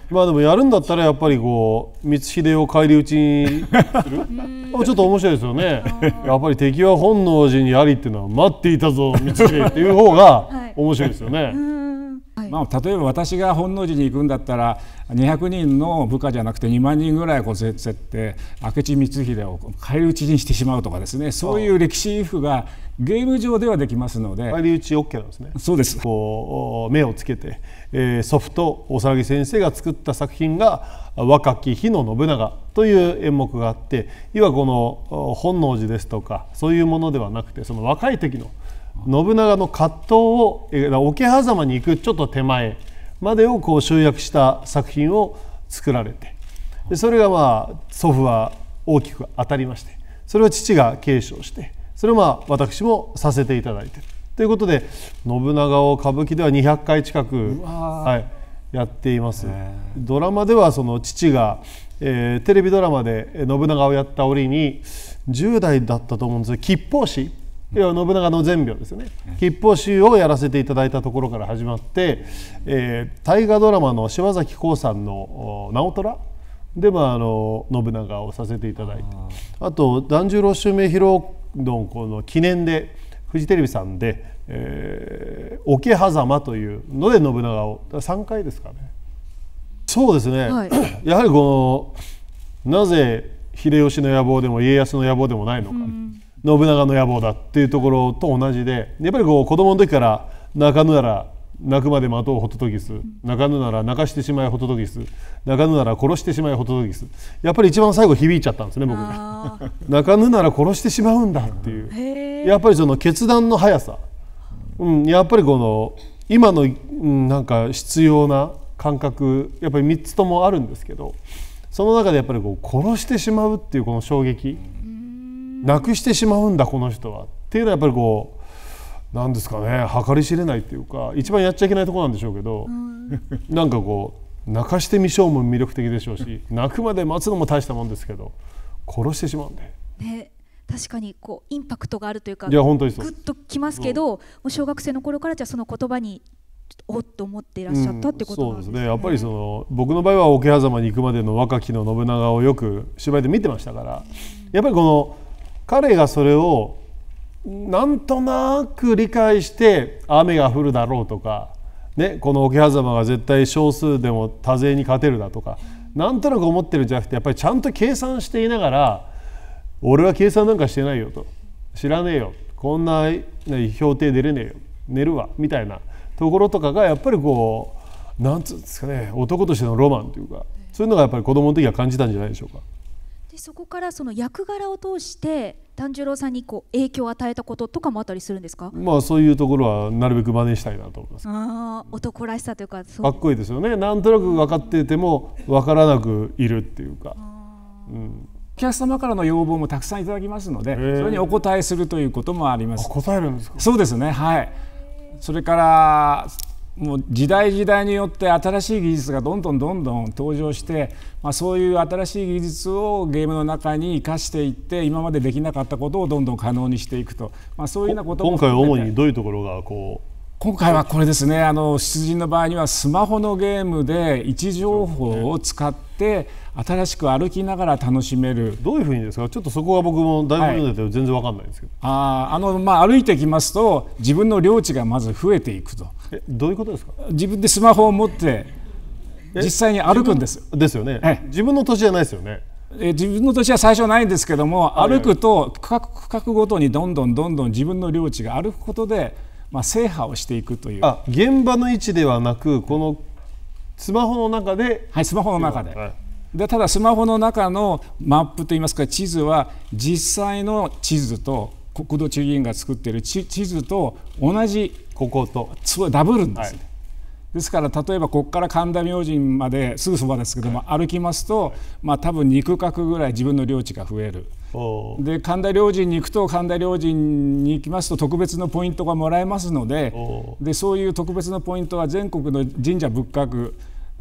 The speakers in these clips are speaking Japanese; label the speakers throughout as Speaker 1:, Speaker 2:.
Speaker 1: まあでもやるんだったらやっぱりこう光秀を返り討ちにするちょっと面白いですよね。やっぱり敵は本能寺にありっていうのは待っていたぞ光秀っていう方が面白いですよね。
Speaker 2: まあ、例えば私が本能寺に行くんだったら200人の部下じゃなくて2万人ぐらいこう連れて明智光秀を返り討ちにしてしまうとかですね、そういう歴史譜がゲーム上ではできますので。
Speaker 1: 返り討ち OK なんですね。
Speaker 2: そうです。
Speaker 1: こう目をつけて、祖父と大沢先生が作った作品が若き日の信長という演目があって、いわこの本能寺ですとかそういうものではなくて、その若い時の信長の葛藤を桶狭間に行くちょっと手前までをこう集約した作品を作られて、でそれがまあ祖父は大きく当たりまして、それを父が継承して、それをまあ私もさせていただいているということで、信長を歌舞伎では200回近く、やっています。ドラマではその父が、テレビドラマで信長をやった折に10代だったと思うんですけど、吉報誌、信長の全描ですよね、吉報誌をやらせていただいたところから始まって、大河ドラマの柴咲コウさんの直虎でも信長をさせていただいて、あと團十郎襲名披露のこの記念でフジテレビさんで桶狭間というので信長を3回ですかね。そうですね、やはりこのなぜ秀吉の野望でも家康の野望でもないのか、信長の野望だっていうところと同じで、やっぱりこう子供の時から泣かぬなら泣くまで待とうホトトギス、泣かぬなら泣かしてしまえホトトギス、泣かぬなら殺してしまえホトトギス、やっぱり一番最後響いちゃったんですね、僕が。泣かぬなら殺してしまうんだっていう、やっぱりその決断の速さ、やっぱりこの今の、なんか必要な感覚、やっぱり3つともあるんですけど、その中でやっぱりこう殺してしまうっていうこの衝撃、なくしてしまうんだこの人はっていうのはやっぱりこうなんですかね、計り知れないっていうか、一番やっちゃいけないところなんでしょうけど、なんかこう泣かしてみしょうも魅力的でしょうし、泣くまで待つのも大したもんですけど殺してしまうんで、
Speaker 3: ね、確かにこうインパクトがあるというか、
Speaker 1: いや本当にそう
Speaker 3: グッときますけど、もう小学生の頃からじゃあその言葉におっと思っていらっしゃったってことなんですね。
Speaker 1: そうですね、やっぱりその僕の場合は桶狭間に行くまでの若きの信長をよく芝居で見てましたから、やっぱりこの彼がそれをなんとなく理解して雨が降るだろうとか、ね、この桶狭間が絶対少数でも多勢に勝てるだとか、なんとなく思ってるんじゃなくて、やっぱりちゃんと計算していながら、俺は計算なんかしてないよと、知らねえよ、こんな評定出れねえよ、寝るわみたいなところとかがやっぱりこうなんつうんですかね、男としてのロマンというか、そういうのがやっぱり子供の時は感じたんじゃないでしょうか。
Speaker 3: でそこからその役柄を通して團十郎さんにこう影響を与えたこととかもあったりするんですか？
Speaker 1: まあそういうところはなるべく真似したいなと思います。
Speaker 3: 男らしさというか、
Speaker 1: かっこいいですよね。なんとなく分かっていても分からなくいるっていうか、
Speaker 2: お客様からの要望もたくさんいただきますので、それにお答えするということもあります。
Speaker 1: 答えるんですか？
Speaker 2: そうですね、はい。それからもう時代時代によって新しい技術がどんどん登場して、そういう新しい技術をゲームの中に生かしていって、今までできなかったことをどんどん可能にしていくと、そういうようなことも
Speaker 1: 今回主にどういうところがこう。
Speaker 2: 今回はこれですね、出陣の場合にはスマホのゲームで位置情報を使って新しく歩きながら楽しめる。
Speaker 1: どういうふうにですか？ちょっとそこは僕もだいぶ読んでて全然わかんないんですけど。
Speaker 2: 歩いてきますと自分の領地がまず増えていくと。
Speaker 1: どういうことですか？
Speaker 2: 自分でスマホを持って実際に歩くんです。
Speaker 1: ですよね。自分の土地じゃないですよね。
Speaker 2: 自分の土地は最初はないんですけども、歩くと区画ごとにどんどん自分の領地が歩くことで制覇をしていくという。
Speaker 1: 現場の位置ではなく、このスマホの中で。
Speaker 2: はい、スマホの中で。ただスマホの中のマップといいますか地図は実際の地図と国土地理院が作っている地図と同じ、
Speaker 1: ここと
Speaker 2: ダブるんです、ですから例えばここから神田明神まですぐそばですけども、歩きますと多分2区画ぐらい自分の領地が増える。で神田明神に行くと、神田明神に行きますと特別のポイントがもらえますので、そういう特別なポイントは全国の神社仏閣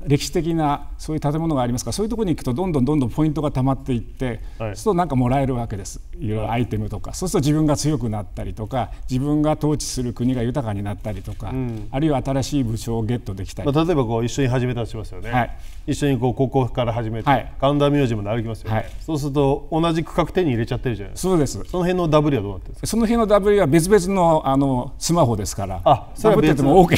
Speaker 2: 歴史的なそういう建物がありますから、そういうところに行くとどんどんポイントがたまっていって、そうするとなんかもらえるわけです。いろいろアイテムとか、そうすると自分が強くなったりとか、自分が統治する国が豊かになったりとか、あるいは新しい武将をゲットできたり、
Speaker 1: 例えばこう一緒に始めたとしますよね、一緒にここから始めて、神田明神まで歩きますよね、そうすると同じ区画手に入れちゃってるじゃないですか。
Speaker 2: そうです。
Speaker 1: その辺のダブルはどうなってるんですか。
Speaker 2: その辺のダブルは別々のスマホですから、
Speaker 1: それは別
Speaker 2: ダブってても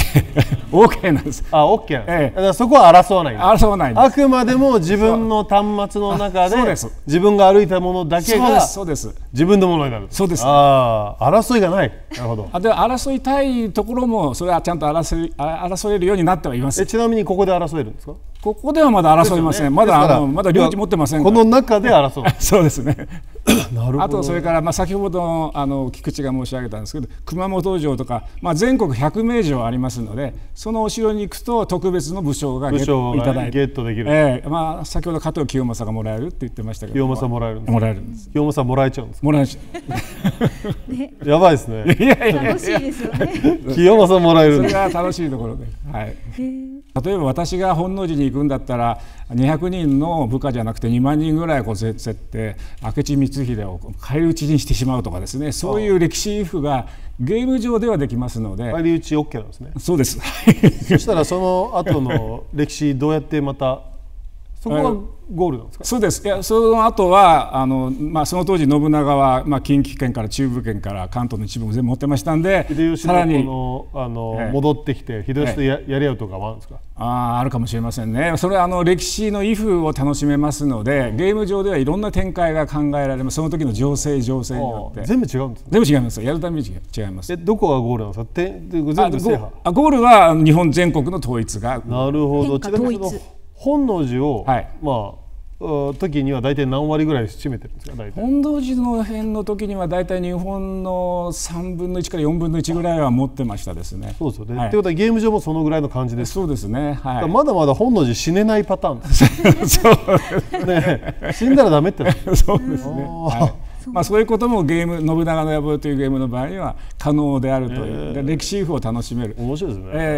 Speaker 2: OK なんです。
Speaker 1: OK なんです。だからそこは争わない。
Speaker 2: 争わない。
Speaker 1: あくまでも自分の端末の中で自分が歩いたものだけが自分のものになる。
Speaker 2: そうです。
Speaker 1: 争いがない。なるほど。
Speaker 2: で争いたいところもそれはちゃんと争えるようになってはいます。
Speaker 1: ちなみにここで争えるんですか。
Speaker 2: ここではまだ争いません。まだ領地持ってませんから。
Speaker 1: この中で争う。
Speaker 2: そうですね。
Speaker 1: なるほど。
Speaker 2: あとそれから先ほどの菊池が申し上げたんですけど、熊本城とか全国100名城ありますので、そのお城に行くと特別の武将がゲットいただいて、
Speaker 1: ゲットできる。
Speaker 2: 先ほど加藤清正がもらえるって言ってましたけど、
Speaker 1: 清正もらえるんです。
Speaker 2: もらえるんです。
Speaker 1: 清正もらえちゃうんです。
Speaker 2: もらえち
Speaker 1: ゃう。やばいですね。
Speaker 3: 楽しいですよね。
Speaker 1: 清正もらえる。
Speaker 2: それが楽しいところで。例えば私が本能寺に行くんだったら200人の部下じゃなくて2万人ぐらい競って明智光秀を返り討ちにしてしまうとかですね、そういう歴史イフがゲーム上ではできますので。
Speaker 1: 返り討ち OK なんですね。
Speaker 2: そうです。
Speaker 1: そしたらその後の歴史どうやってまたそこがゴールなんですか。
Speaker 2: そうです。いや、その後はその当時信長は近畿圏から中部圏から関東の一部も全部持ってましたんで、
Speaker 1: 秀吉の戻ってきて秀吉とやり合うとかはあるんですか。
Speaker 2: あるかもしれませんね。それは歴史のイフを楽しめますので、ゲーム上ではいろんな展開が考えられます。その時の情勢によって
Speaker 1: 全部違うんですね。
Speaker 2: 全部違います。やるために違います。
Speaker 1: どこがゴールなんですか。全部制覇。
Speaker 2: ゴールは日本全国の統一が。
Speaker 1: なるほど。ちなみに本能寺を時には大体何割ぐらい占めてるんですか。大体
Speaker 2: 本能寺の辺の時には大体日本の3分の1から4分の1ぐらいは持ってましたですね。
Speaker 1: そうですよね。ということはゲーム上もそのぐらいの感じです。
Speaker 2: そうですね。
Speaker 1: まだまだ本能寺死ねないパターンです。そうね。死んだらダメって。
Speaker 2: そうですね。そういうこともゲーム信長の野望というゲームの場合には可能であるという、歴史イフを楽しめる。
Speaker 1: 面白いですね。